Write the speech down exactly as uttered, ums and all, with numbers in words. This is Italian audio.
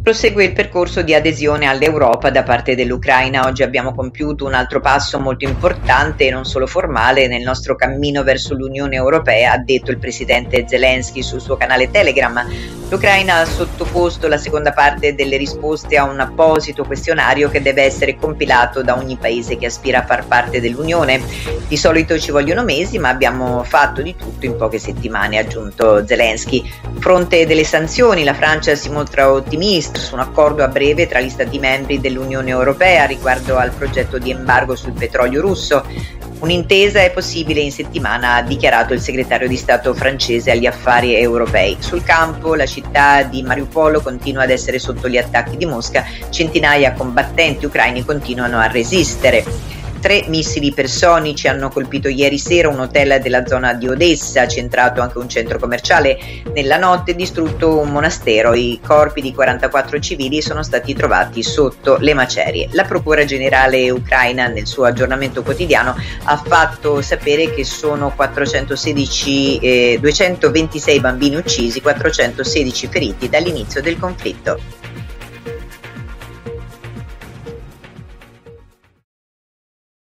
Prosegue il percorso di adesione all'Europa da parte dell'Ucraina. Oggi abbiamo compiuto un altro passo molto importante e non solo formale nel nostro cammino verso l'Unione Europea, ha detto il presidente Zelensky sul suo canale Telegram. L'Ucraina ha sottoposto la seconda parte delle risposte a un apposito questionario che deve essere compilato da ogni paese che aspira a far parte dell'Unione. Di solito ci vogliono mesi, ma abbiamo fatto di tutto in poche settimane, ha aggiunto Zelensky. Fronte delle sanzioni, la Francia si mostra ottimista su un accordo a breve tra gli Stati membri dell'Unione Europea riguardo al progetto di embargo sul petrolio russo. Un'intesa è possibile in settimana, ha dichiarato il segretario di Stato francese agli affari europei. Sul campo la città di Mariupol continua ad essere sotto gli attacchi di Mosca, centinaia di combattenti ucraini continuano a resistere. Tre missili ipersonici hanno colpito ieri sera un hotel della zona di Odessa, centrato anche un centro commerciale. Nella notte distrutto un monastero. I corpi di quarantaquattro civili sono stati trovati sotto le macerie. La Procura Generale ucraina nel suo aggiornamento quotidiano ha fatto sapere che sono quattrocentosedici, eh, duecentoventisei bambini uccisi, quattrocentosedici feriti dall'inizio del conflitto.